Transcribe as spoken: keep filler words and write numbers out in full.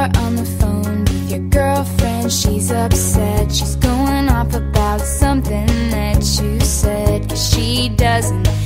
you're on the phone with your girlfriend, she's upset. She's going off about something that you said, 'cause she doesn't